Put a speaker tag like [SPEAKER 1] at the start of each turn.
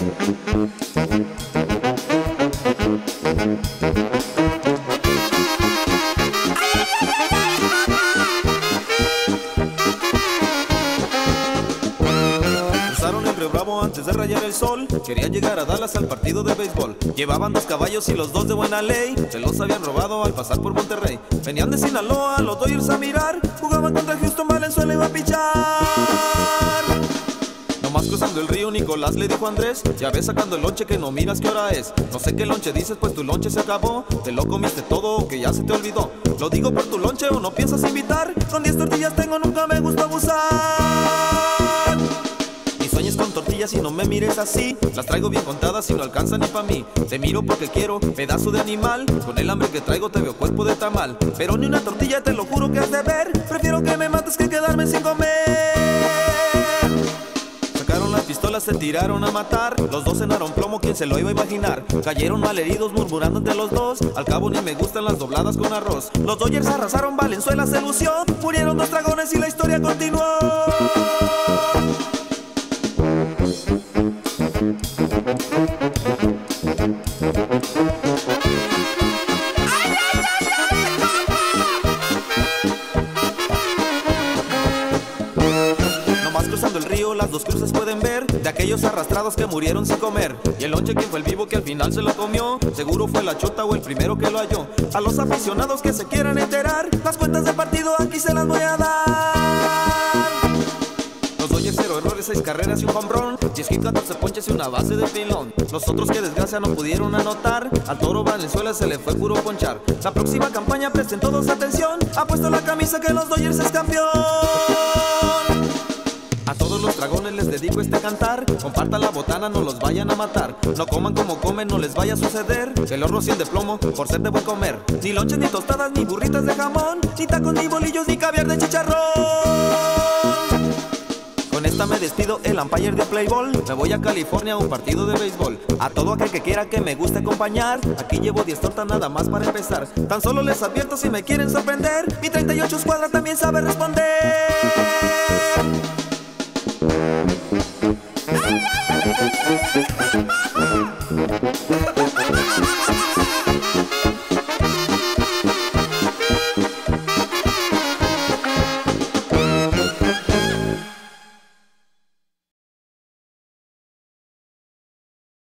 [SPEAKER 1] Cruzaron el Río Bravo antes de rayar el sol. Querían llegar a Dallas al partido de béisbol. Llevaban 2 caballos y los 2 de buena ley. Se los habían robado al pasar por Monterrey. Venían de Sinaloa los Dodgers a mirar. Jugaban contra Houston, Valenzuela iba a pichar. Nomás cruzando el río, Nicolás le dijo a Andrés: ya ves sacando el lonche que no miras qué hora es. No sé qué lonche dices, pues tu lonche se acabó. Te lo comiste todo o que ya se te olvidó. Lo digo por tu lonche o no piensas invitar. Con 10 tortillas tengo, nunca me gusta abusar. Ni sueñes con tortillas y no me mires así. Las traigo bien contadas y no alcanzan ni pa' mí. Te miro porque quiero, pedazo de animal. Con el hambre que traigo te veo cuerpo de tamal. Pero ni una tortilla, te lo juro que has de ver. Prefiero que me mates que quedarme sin comer. Sacaron las pistolas, se tiraron a matar. Los 2 cenaron plomo, ¿quién se lo iba a imaginar? Cayeron malheridos murmurando entre los 2. Al cabo ni me gustan las dobladas con arroz. Los Dodgers arrasaron, Valenzuela se lució. Murieron 2 dragones y la historia continuó. Cruzando el río, las 2 cruces pueden ver de aquellos arrastrados que murieron sin comer. Y el lonche, ¿quién fue el vivo que al final se lo comió? Seguro fue la chota o el primero que lo halló. A los aficionados que se quieran enterar, las cuentas de partido aquí se las voy a dar. Los Dodgers 0 errores, 6 carreras y un home run, 10 hits, 14 ponches y una base de pilón. Los otros que desgracia no pudieron anotar. Al Toro Valenzuela se le fue puro ponchar. La próxima campaña presten todos atención. Ha puesto la camisa que los Dodgers es campeón. A todos los dragones les dedico este cantar. Compartan la botana, no los vayan a matar. No coman como comen, no les vaya a suceder que los rocien de plomo por ser de buen comer. Ni lonches, ni tostadas, ni burritas de jamón, ni tacos, ni bolillos, ni caviar de chicharrón. Con esta me despido, el umpire de Playboy. Me voy a California a un partido de béisbol. A todo aquel que quiera que me guste acompañar, aquí llevo 10 tortas nada más para empezar. Tan solo les advierto si me quieren sorprender, mi 38 escuadra también sabe responder.